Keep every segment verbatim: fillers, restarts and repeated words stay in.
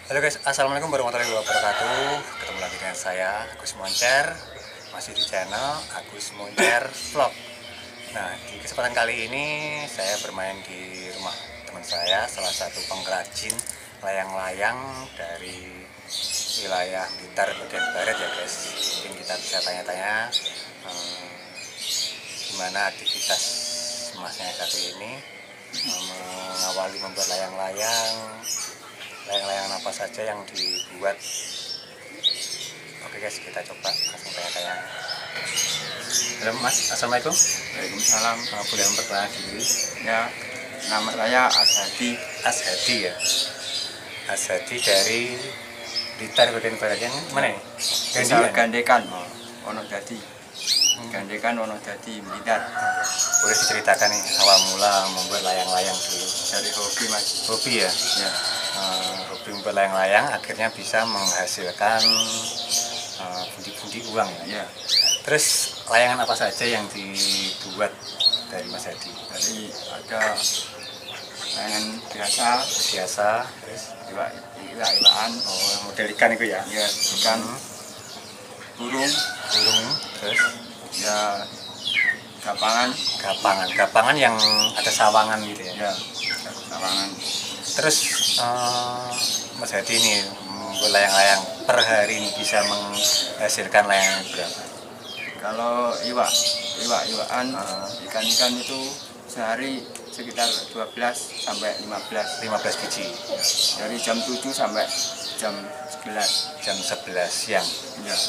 Halo guys, assalamualaikum warahmatullahi wabarakatuh. Ketemu lagi dengan saya Agus Moncer, masih di channel Agus Moncer Vlog. Nah, di kesempatan kali ini saya bermain di rumah teman saya, salah satu pengrajin layang-layang dari wilayah Blitar bagian barat ya guys. Mungkin kita bisa tanya-tanya hmm, gimana aktivitas masnya satu ini hmm, mengawali membuat layang-layang. Layang-layang apa saja yang dibuat. Oke guys, kita coba langsung tanya-tanya. Halo Mas, assalamualaikum. Waalaikumsalam. Uh, boleh memperkenalkan diri? Ya, nama saya Ashadi. Ashadi ya. Ashadi dari Blitar bagian barat yang mana nih? Desa Gandekan, Oh. Wonodadi. Hmm. Gandekan, Wonodadi, Blitar. Boleh diceritakan nih awal mula membuat layang-layang dulu? Dari hobi mas. Hobi ya. Ya. Uh, hobi membuat layang-layang akhirnya bisa menghasilkan uh, pundi-pundi uang ya. Ya. Terus layangan apa saja yang dibuat dari Mas Hadi? Jadi ada layangan biasa, Biasa, terus iwa, iwa, iwaan, oh, model ikan itu ya? ya ikan, Hmm, burung, burung, terus ya gapangan, gapangan, gapangan yang ada sawangan gitu ya? ya sawangan. Terus uh, Mas Hadi ini membuat layang-layang per hari ini bisa menghasilkan layangan berapa? Kalau iwa, iwa, iwaan, Ah. ikan-ikan itu sehari sekitar dua belas sampai lima belas. lima belas biji, Dari jam tujuh sampai jam sebelas. jam sebelas siang. Ya.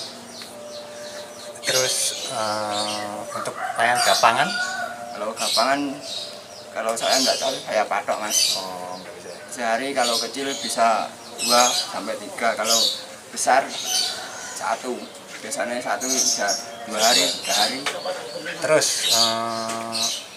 Terus uh, untuk layangan gapangan? Kalau gapangan, kalau saya nggak tahu, saya patok mas. Oh, nggak bisa. Sehari kalau kecil bisa dua sampai tiga, kalau besar satu. Biasanya satu bisa dua hari, tiga hari. Terus uh,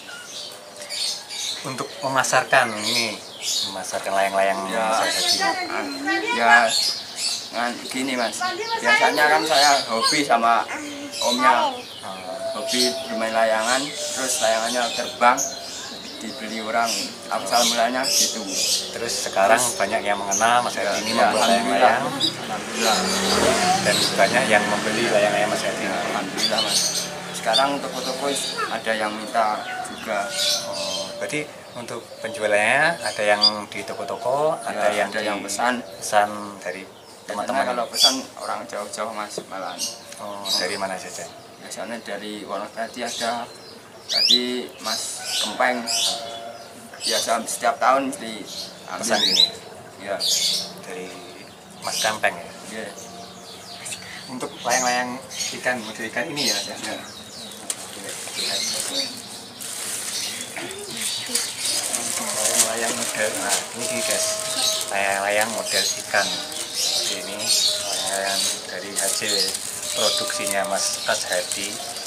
untuk memasarkan ini, memasarkan layang-layang Ya. saya tadi. Ah, ya, nah, gini mas. Biasanya kan saya hobi sama omnya, Uh, hobi bermain layangan, terus layangannya terbang, dibeli orang. Asal mulanya gitu. terus sekarang banyak yang mengenal Mas Hadi ini Ya, membuat alhamdulillah. layang-layang Alhamdulillah. dan banyak yang membeli layang-layang Mas Hadi. Ya, alhamdulillah mas. Sekarang toko-toko ada yang minta juga. Oh, berarti untuk penjualannya ada yang di toko-toko, ada Ya, yang ada di yang pesan. pesan dari Teman-teman teman-teman. kalau pesan orang jauh-jauh mas malahan. Oh, dari mana saja? Biasanya dari Wonodadi ada, tadi Mas Kempeng. Biasa setiap tahun mesti ambil. Pesan ini Ya, dari Mas Kampeng ya. ya, Untuk layang-layang ikan, model ikan ini ya. ya. Layang-layang model, nah ini guys, layang-layang model ikan seperti ini, layang dari hasil produksinya Mas Ashadi.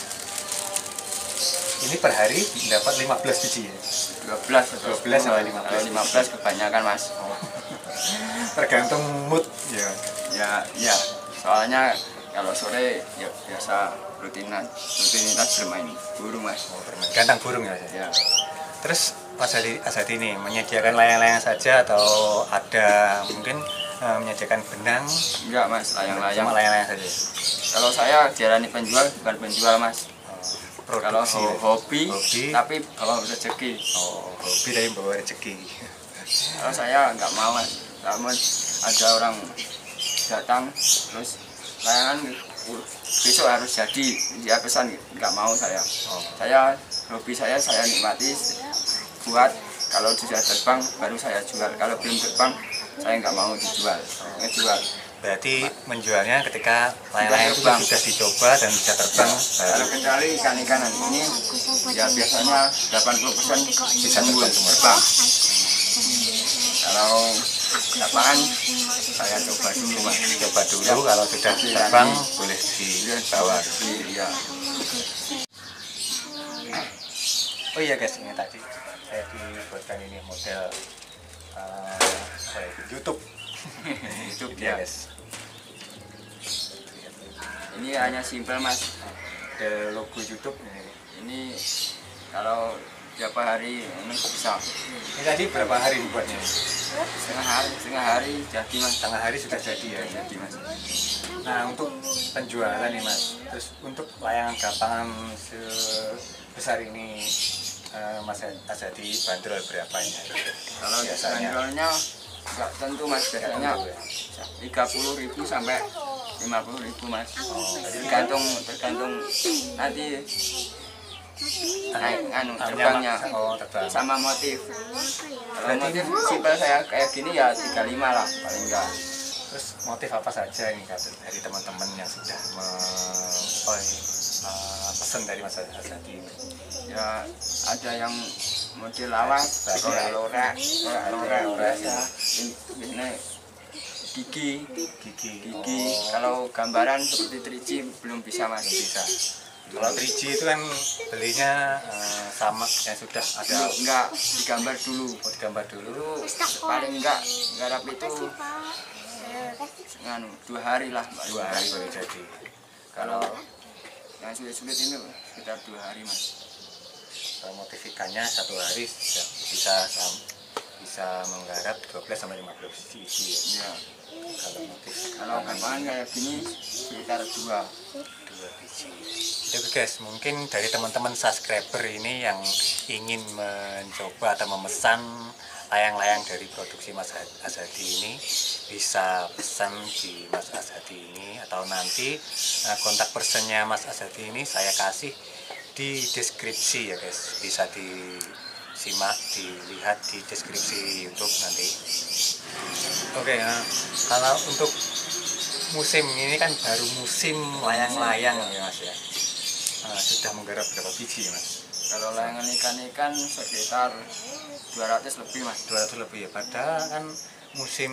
Ini per hari dapat lima belas biji ya? dua belas, dua belas sampai lima belas. Kalau lima belas kebanyakan mas. Oh. Tergantung mood ya. Ya, ya. Soalnya kalau sore ya biasa rutinitas, rutinitas bermain burung mas. Oh, bermain gantang burung ya. Ya, Terus Mas Ashadi, Ashadi ini menyediakan layang-layang saja atau ada mungkin eh, menyediakan benang? enggak mas, layang-layang. Cuma layang-layang saja. Kalau saya diarani penjual bukan penjual mas. Oh, Kalau produksi. ho- ya? hobi, Hobi. tapi bawa rezeki. Oh, hobi tapi bawa rezeki. Kalau saya nggak mau mas, namun ada orang datang terus layangan uh, besok harus jadi, dia pesan nggak mau saya. Oh. Saya hobi saya saya nikmati buat, kalau sudah terbang baru saya jual. Kalau belum terbang saya nggak mau dijual, ngejual. Berarti menjualnya ketika layang-layang itu terbang. sudah dicoba dan bisa terbang baru Kalau kecuali ikan-ikanan ini ya biasanya delapan puluh persen bisa terbang semua. terbang. Kalau lapangan saya coba dulu mas. Coba dulu kalau sudah terbang boleh Iya, dibawa. Iya. Oh iya guys, ini tadi saya dibuatkan ini model uh, apa ya, YouTube. YouTube Ya ya. guys. Ini hanya simpel mas. Ada logo YouTube. Ini kalau berapa hari ini bisa. Ini tadi berapa hari dibuatnya? setengah hari setengah hari jadi mas. Setengah hari sudah jadi ya. Jadi mas. Nah untuk penjualan nih mas, terus untuk layangan gapangan sebesar ini eh, Mas Azadi bandrol berapa ini? Kalau biasanya bandrolnya nggak tentu mas, biasanya tiga puluh ribu sampai lima puluh ribu mas. Oh, tergantung tergantung nanti naik anu Ah, terbangnya oh, terbang. sama motif. Kalau Berarti- motif simpel saya kayak gini ya tiga puluh lima lah paling enggak. Terus motif apa saja ini kata dari teman-teman yang sudah me, oh, ini, eh, pesan dari Mas Azadi ini? Ya ada yang model lawas, ada lorek, lorek biasa, ini gigi, Gigi. gigi. Oh, Kalau gambaran seperti triji belum bisa mas. bisa. Kalau tiga G itu kan belinya eh, sama yang sudah ada. Enggak digambar dulu. Oh, digambar dulu. Dulu paling enggak garap itu nganu dua hari lah. paling Dua enggak. hari baru jadi. Kalau yang sulit-sulit ini sekitar dua hari mas. Kalau motif ikannya satu hari bisa bisa sam- bisa menggarap dua belas sampai lima belas biji ya. Ya. Kalau motif Kalau gambaran kayak gini sekitar dua. dua biji. Jadi guys, mungkin dari teman-teman subscriber ini yang ingin mencoba atau memesan layang-layang dari produksi Mas Azadi ini bisa pesan di Mas Azadi ini, atau nanti eh, kontak personnya Mas Azadi ini saya kasih di deskripsi ya guys, bisa disimak, dilihat di deskripsi YouTube nanti. Oke, nah, kalau untuk musim ini kan baru musim layang-layang ya mas ya. Nah, sudah menggarap berapa biji mas? Kalau layangan ikan-ikan sekitar dua ratus lebih mas. dua ratus lebih ya. Padahal kan musim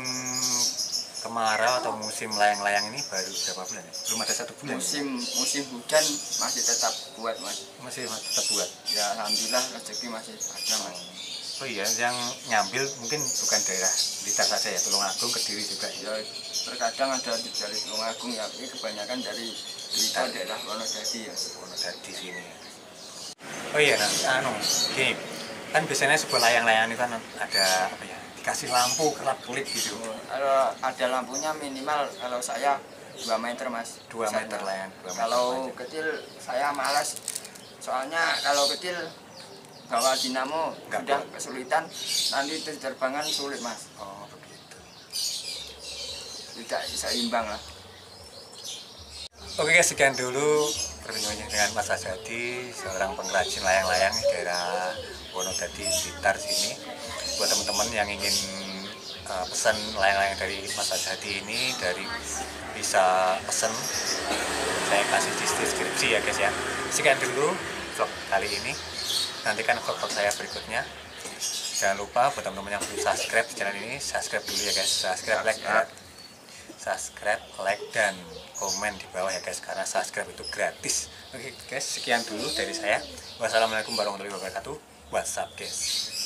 kemarau atau musim layang-layang ini baru berapa bulan ya? Belum ada satu bulan. Musim musim hujan masih tetap buat mas. Masih tetap buat. Ya alhamdulillah rezeki masih ada mas. Oh iya, yang nyambil mungkin bukan daerah Blitar saja ya, Tulungagung, Kediri juga ya. Ya terkadang ada di dari Tulungagung ya, ini kebanyakan dari Blitar daerah Wonodadi ya. Wonodadi sini. Oh iya, nah, anu, gini, kan biasanya sebuah layang-layang itu kan ada apa ya? Dikasih lampu kelap-kelip gitu. Kalau ada lampunya minimal kalau saya dua meter mas. Dua Besarnya. meter layang, dua meter. Kalau aja. kecil saya malas. Soalnya kalau kecil bawa dinamo Nggak sudah kuat. kesulitan, nanti terbangan sulit mas. Oh begitu. Tidak seimbang lah. Oke guys, sekian dulu perbincangannya dengan Mas Azadi, seorang pengrajin layang-layang di daerah Wonodadi, Blitar sini. Buat teman-teman yang ingin uh, pesan layang-layang dari Mas Azadi ini, dari bisa pesan, saya kasih di deskripsi ya guys ya. Sekian dulu vlog kali ini. Nantikan vlog-vlog saya berikutnya. Jangan lupa buat teman-teman yang belum subscribe di channel ini, subscribe dulu ya guys. Subscribe, like, dan subscribe, like, dan komen di bawah ya guys, karena subscribe itu gratis. Oke guys, sekian dulu dari saya. Wassalamualaikum warahmatullahi wabarakatuh. What's up guys?